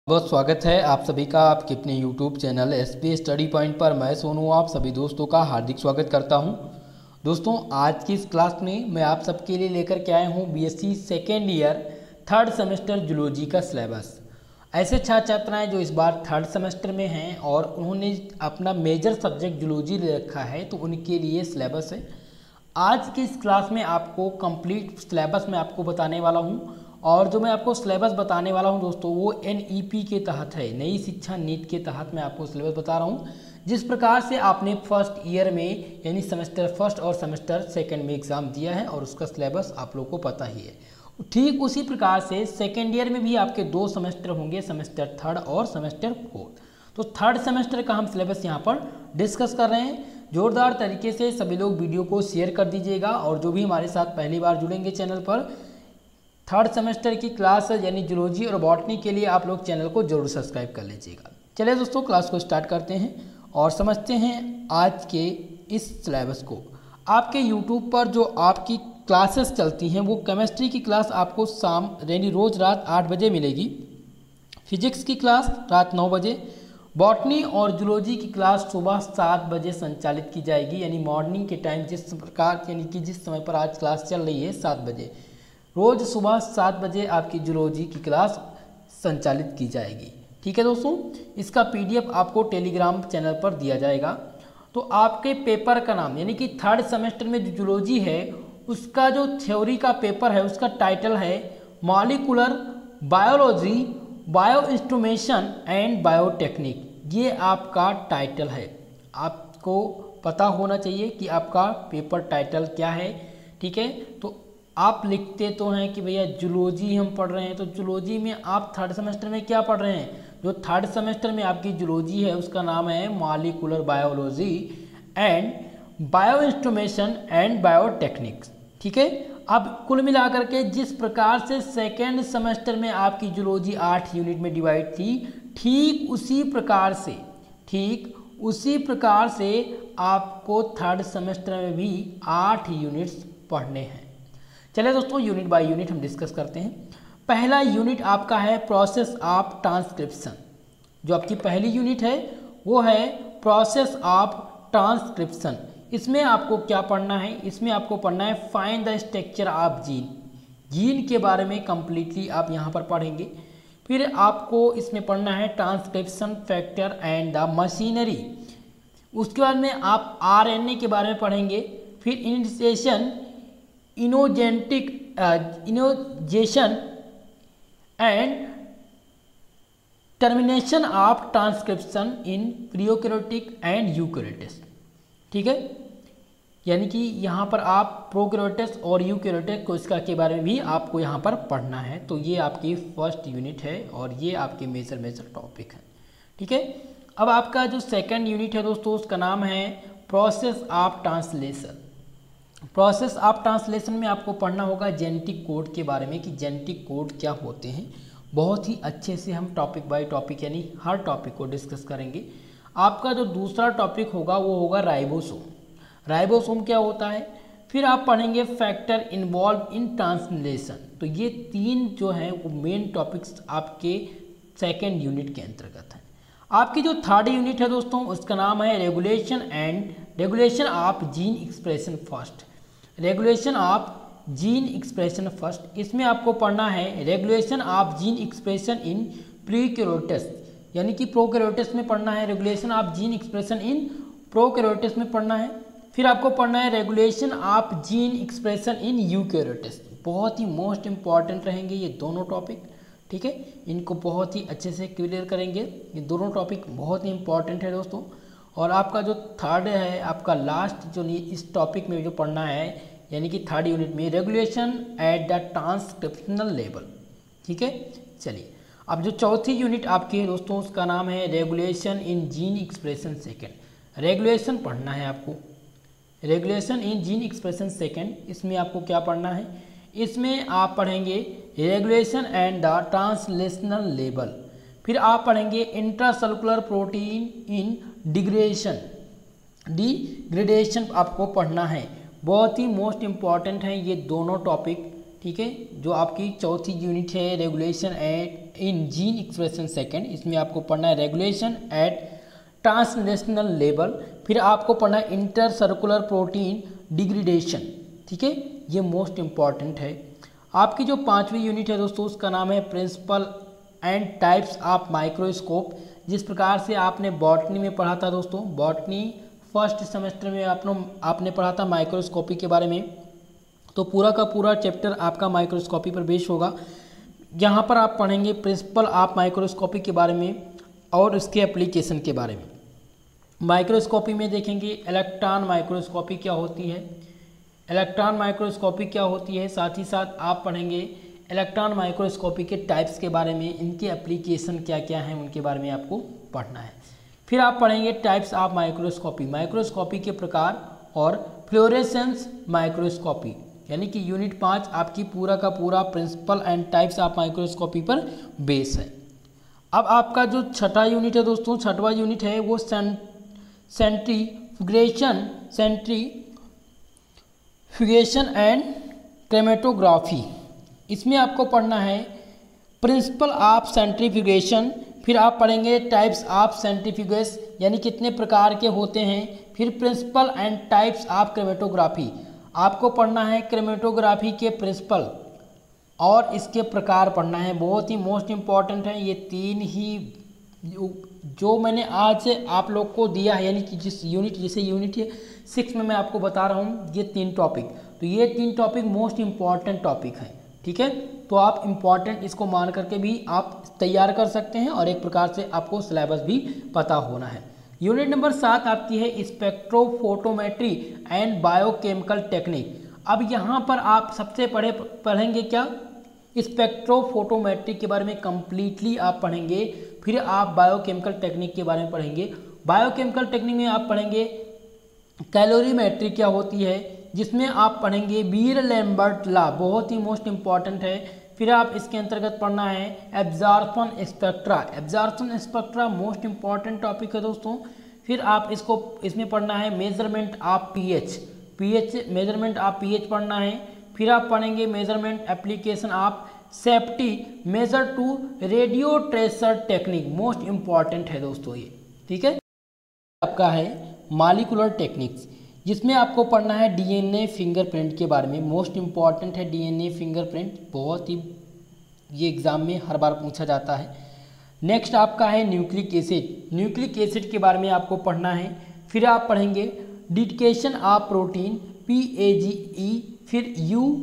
बहुत स्वागत है आप सभी का आपके अपने YouTube channel SP study point पर। मैं सोनू आप सभी दोस्तों का हार्दिक स्वागत करता हूं। दोस्तों आज की इस क्लास में मैं आप सबके लिए लेकर के आया हूं BSc second year third semester zoology का सिलेबस। ऐसे छात्र छात्राएँ जो इस बार थर्ड सेमेस्टर में हैं और उन्होंने अपना मेजर सब्जेक्ट जूलॉजी ले रखा है तो उनके लिए सिलेबस है। आज की इस क्लास में आपको कंप्लीट सिलेबस मैं आपको बताने वाला हूँ और जो मैं आपको सिलेबस बताने वाला हूं दोस्तों वो एनईपी के तहत है, नई शिक्षा नीति के तहत मैं आपको सिलेबस बता रहा हूं। जिस प्रकार से आपने फर्स्ट ईयर में यानी सेमेस्टर फर्स्ट और सेमेस्टर सेकंड में एग्जाम दिया है और उसका सिलेबस आप लोगों को पता ही है, ठीक उसी प्रकार से सेकेंड ईयर में भी आपके दो सेमेस्टर होंगे, सेमेस्टर थर्ड और सेमेस्टर फोर्थ। तो थर्ड सेमेस्टर का हम सिलेबस यहाँ पर डिस्कस कर रहे हैं। जोरदार तरीके से सभी लोग वीडियो को शेयर कर दीजिएगा और जो भी हमारे साथ पहली बार जुड़ेंगे चैनल पर थर्ड सेमेस्टर की क्लास यानी जूलॉजी और बॉटनी के लिए आप लोग चैनल को जरूर सब्सक्राइब कर लीजिएगा। चलिए दोस्तों क्लास को स्टार्ट करते हैं और समझते हैं आज के इस सिलेबस को। आपके यूट्यूब पर जो आपकी क्लासेस चलती हैं वो केमिस्ट्री की क्लास आपको शाम यानी रोज़ रात 8 बजे मिलेगी, फिजिक्स की क्लास रात 9 बजे, बॉटनी और जूलॉजी की क्लास सुबह 7 बजे संचालित की जाएगी। यानी मॉर्निंग के टाइम जिस प्रकार यानी कि जिस समय पर आज क्लास चल रही है 7 बजे, रोज़ सुबह 7 बजे आपकी जूलॉजी की क्लास संचालित की जाएगी। ठीक है दोस्तों, इसका पीडीएफ आपको टेलीग्राम चैनल पर दिया जाएगा। तो आपके पेपर का नाम यानी कि थर्ड सेमेस्टर में जो जूलॉजी है उसका जो थ्योरी का पेपर है उसका टाइटल है molecular biology, bio instrumentation and biotechnique. ये आपका टाइटल है, आपको पता होना चाहिए कि आपका पेपर टाइटल क्या है। ठीक है, तो आप लिखते तो हैं कि भैया जूलॉजी हम पढ़ रहे हैं, तो जूलॉजी में आप थर्ड सेमेस्टर में क्या पढ़ रहे हैं? जो थर्ड सेमेस्टर में आपकी जूलॉजी है उसका नाम है molecular biology and bio instrumentation and biotechniques. ठीक है, अब कुल मिलाकर के जिस प्रकार से सेकेंड सेमेस्टर में आपकी जूलॉजी 8 यूनिट में डिवाइड थी, ठीक उसी प्रकार से आपको थर्ड सेमेस्टर में भी 8 यूनिट्स पढ़ने हैं। चलिए दोस्तों यूनिट बाय यूनिट हम डिस्कस करते हैं। पहला यूनिट आपका है प्रोसेस ऑफ ट्रांसक्रिप्शन। जो आपकी पहली यूनिट है वो है प्रोसेस ऑफ ट्रांसक्रिप्शन। इसमें आपको क्या पढ़ना है? इसमें आपको पढ़ना है find the structure of gene. Gene के बारे में कंप्लीटली आप यहाँ पर पढ़ेंगे। फिर आपको इसमें पढ़ना है transcription factor and the machinery. उसके बाद में आप आरएनए के बारे में पढ़ेंगे। फिर initiation, elongation and termination of transcription in prokaryotic and eukaryotes. ठीक है, यानी कि यहाँ पर आप प्रोकैरियोट्स और यूकैरियोटिक कोशिका के बारे में भी आपको यहाँ पर पढ़ना है। तो ये आपकी फर्स्ट यूनिट है और ये आपके मेजर टॉपिक है। ठीक है, अब आपका जो सेकंड यूनिट है दोस्तों उसका नाम है process of translation. Process of translation में आपको पढ़ना होगा जेनेटिक कोड के बारे में कि जेनेटिक कोड क्या होते हैं। बहुत ही अच्छे से हम टॉपिक बाय टॉपिक यानी हर टॉपिक को डिस्कस करेंगे। आपका जो दूसरा टॉपिक होगा वो होगा राइबोसोम। राइबोसोम क्या होता है? फिर आप पढ़ेंगे फैक्टर इन्वॉल्व इन ट्रांसलेशन। तो ये 3 जो हैं वो मेन टॉपिक्स आपके सेकेंड यूनिट के अंतर्गत हैं। आपकी जो थर्ड यूनिट है दोस्तों उसका नाम है regulation of gene expression first. Regulation of gene expression first, इसमें आपको पढ़ना है regulation of gene expression in prokaryotes, यानी कि प्रोकैरियोट्स में पढ़ना है। Regulation of gene expression in prokaryotes में पढ़ना है। फिर आपको पढ़ना है regulation of gene expression in eukaryotes. बहुत ही मोस्ट इंपॉर्टेंट रहेंगे ये दोनों टॉपिक। ठीक है, इनको बहुत ही अच्छे से क्लियर करेंगे। ये दोनों टॉपिक बहुत ही इंपॉर्टेंट है दोस्तों। और आपका जो थर्ड है आपका लास्ट जो इस टॉपिक में जो पढ़ना है यानी कि थर्ड यूनिट में regulation at the transcriptional level. ठीक है, चलिए अब जो चौथी यूनिट आपकी है दोस्तों उसका नाम है regulation in gene expression second. Regulation पढ़ना है आपको, regulation in gene expression second. इसमें आपको क्या पढ़ना है? इसमें आप पढ़ेंगे regulation and the translational level. फिर आप पढ़ेंगे इंट्रासेलुलर प्रोटीन इन डिग्रेडेशन आपको पढ़ना है। बहुत ही मोस्ट इम्पॉर्टेंट है ये दोनों टॉपिक। ठीक है, जो आपकी चौथी यूनिट है regulation at in gene expression second, इसमें आपको पढ़ना है रेगुलेशन एट ट्रांसलेशनल लेवल। फिर आपको पढ़ना है इंटर सर्कुलर प्रोटीन डिग्रेडेशन, ठीक है, ये मोस्ट इम्पॉर्टेंट है। आपकी जो 5वीं यूनिट है दोस्तों उसका नाम है principle and types of microscope. जिस प्रकार से आपने बॉटनी में पढ़ा था दोस्तों, बॉटनी फर्स्ट सेमेस्टर में आपने पढ़ा था माइक्रोस्कोपी के बारे में, तो पूरा का पूरा चैप्टर आपका माइक्रोस्कोपी पर बेस होगा। यहाँ पर आप पढ़ेंगे प्रिंसिपल ऑफ माइक्रोस्कोपी के बारे में और इसके एप्लीकेशन के बारे में। माइक्रोस्कोपी में देखेंगे इलेक्ट्रॉन माइक्रोस्कोपी क्या होती है, इलेक्ट्रॉन माइक्रोस्कोपी क्या होती है, साथ ही साथ आप पढ़ेंगे इलेक्ट्रॉन माइक्रोस्कोपी के टाइप्स के बारे में, इनके एप्लीकेशन क्या क्या हैं उनके बारे में आपको पढ़ना है। फिर आप पढ़ेंगे टाइप्स ऑफ माइक्रोस्कोपी, माइक्रोस्कोपी के प्रकार, और फ्लोरेसेंस माइक्रोस्कोपी, यानी कि यूनिट 5 आपकी पूरा का पूरा principle and types of microscopy पर बेस है। अब आपका जो छठा यूनिट है दोस्तों, छठवां यूनिट है वो सेंट्रीफ्यूगेशन एंड क्रोमेटोग्राफी। इसमें आपको पढ़ना है प्रिंसिपल ऑफ सेंट्रीफ्यूगेशन, फिर आप पढ़ेंगे टाइप्स ऑफ सेंट्रीफ्यूगेस यानी कितने प्रकार के होते हैं, फिर principle and types of chromatography. आपको पढ़ना है क्रोमेटोग्राफी के प्रिंसिपल और इसके प्रकार पढ़ना है, बहुत ही मोस्ट इम्पॉर्टेंट है। ये तीन ही जो मैंने आज आप लोग को दिया है, यानी कि जैसे यूनिट 6 में मैं आपको बता रहा हूँ ये 3 टॉपिक, तो ये 3 टॉपिक मोस्ट इम्पॉर्टेंट टॉपिक है, ठीक है। तो आप इम्पॉर्टेंट इसको मान करके भी आप तैयार कर सकते हैं और एक प्रकार से आपको सिलेबस भी पता होना है। यूनिट नंबर 7 आपकी है स्पेक्ट्रोफोटोमेट्री एंड बायोकेमिकल टेक्निक। अब यहाँ पर आप सबसे पढ़ेंगे क्या, स्पेक्ट्रोफोटोमेट्री के बारे में कंप्लीटली आप पढ़ेंगे, फिर आप बायोकेमिकल टेक्निक के बारे में पढ़ेंगे। बायोकेमिकल टेक्निक में आप पढ़ेंगे कैलोरीमेट्री क्या होती है, जिसमें आप पढ़ेंगे बीर लैम्बर्ट लॉ, बहुत ही मोस्ट इम्पॉर्टेंट है। फिर आप इसके अंतर्गत पढ़ना है absorption spectra, absorption spectra most important topic है दोस्तों। फिर आप इसमें पढ़ना है measurement of pH measurement of pH पढ़ना है। फिर आप पढ़ेंगे measurement application of safety measure to radio tracer technique, most important है दोस्तों ये, ठीक है। आपका है मॉलिक्यूलर टेक्निक्स, जिसमें आपको पढ़ना है डीएनए फिंगरप्रिंट के बारे में, मोस्ट इम्पॉर्टेंट है डीएनए फिंगरप्रिंट, बहुत ही ये एग्जाम में हर बार पूछा जाता है। नेक्स्ट आपका है न्यूक्लिक एसिड, न्यूक्लिक एसिड के बारे में आपको पढ़ना है। फिर आप पढ़ेंगे डिकेशन ऑफ प्रोटीन PAGE, फिर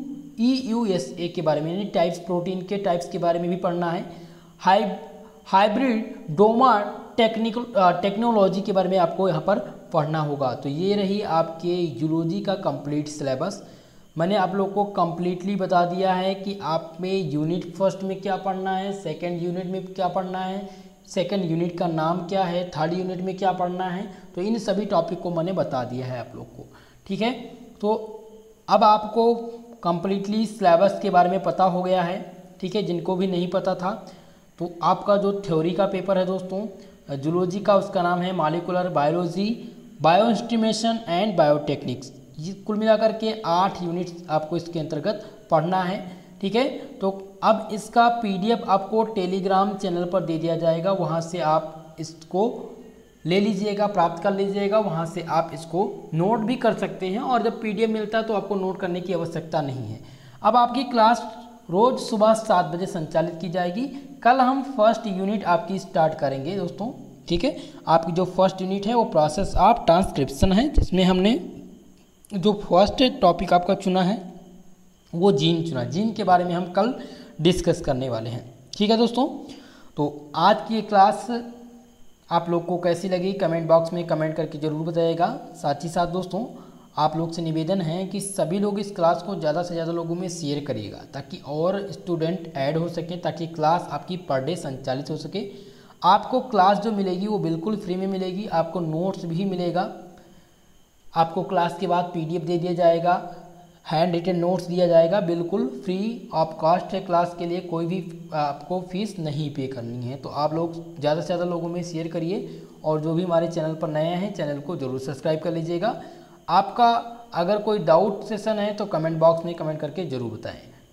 EUSA के बारे में, यानी टाइप्स, प्रोटीन के टाइप्स के बारे में भी पढ़ना है। हाइब्रिड डोमा टेक्नोलॉजी के बारे में आपको यहाँ पर पढ़ना होगा। तो ये रही आपके यूलॉजी का कंप्लीट सिलेबस। मैंने आप लोग को कंप्लीटली बता दिया है कि आप में यूनिट फर्स्ट में क्या पढ़ना है, सेकंड यूनिट में क्या पढ़ना है, सेकंड यूनिट का नाम क्या है, थर्ड यूनिट में क्या पढ़ना है, तो इन सभी टॉपिक को मैंने बता दिया है आप लोग को, ठीक है। तो अब आपको कंप्लीटली सिलेबस के बारे में पता हो गया है, ठीक है। जिनको भी नहीं पता था, तो आपका जो थ्योरी का पेपर है दोस्तों जूलॉजी का, उसका नाम है molecular biology, bioinstrumentation and biotechniques. ये कुल मिलाकर के 8 यूनिट्स आपको इसके अंतर्गत पढ़ना है, ठीक है। तो अब इसका PDF आपको टेलीग्राम चैनल पर दे दिया जाएगा, वहाँ से आप इसको ले लीजिएगा, प्राप्त कर लीजिएगा, वहाँ से आप इसको नोट भी कर सकते हैं, और जब PDF मिलता है तो आपको नोट करने की आवश्यकता नहीं है। अब आपकी क्लास रोज़ सुबह 7 बजे संचालित की जाएगी। कल हम फर्स्ट यूनिट आपकी स्टार्ट करेंगे दोस्तों, ठीक है। आपकी जो फर्स्ट यूनिट है वो प्रोसेस ऑफ ट्रांसक्रिप्शन है, जिसमें हमने जो फर्स्ट टॉपिक आपका चुना है वो जीन चुना, जीन के बारे में हम कल डिस्कस करने वाले हैं, ठीक है दोस्तों। तो आज की क्लास आप लोग को कैसी लगी कमेंट बॉक्स में कमेंट करके ज़रूर बताइएगा। साथ ही साथ दोस्तों आप लोग से निवेदन है कि सभी लोग इस क्लास को ज़्यादा से ज़्यादा लोगों में शेयर करिएगा, ताकि और स्टूडेंट ऐड हो सकें, ताकि क्लास आपकी पर डे संचालित हो सके। आपको क्लास जो मिलेगी वो बिल्कुल फ्री में मिलेगी, आपको नोट्स भी मिलेगा, आपको क्लास के बाद PDF दे दिया जाएगा, हैंड रिटन नोट्स दिया जाएगा, बिल्कुल फ्री ऑफ कॉस्ट है क्लास के लिए, कोई भी आपको फीस नहीं पे करनी है। तो आप लोग ज़्यादा से ज़्यादा लोगों में शेयर करिए, और जो भी हमारे चैनल पर नए हैं चैनल को ज़रूर सब्सक्राइब कर लीजिएगा। आपका अगर कोई डाउट सेशन है तो कमेंट बॉक्स में कमेंट करके ज़रूर बताएं।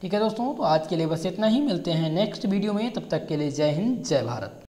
ठीक है दोस्तों, तो आज के लिए बस इतना ही। मिलते हैं नेक्स्ट वीडियो में, तब तक के लिए जय हिंद जय भारत।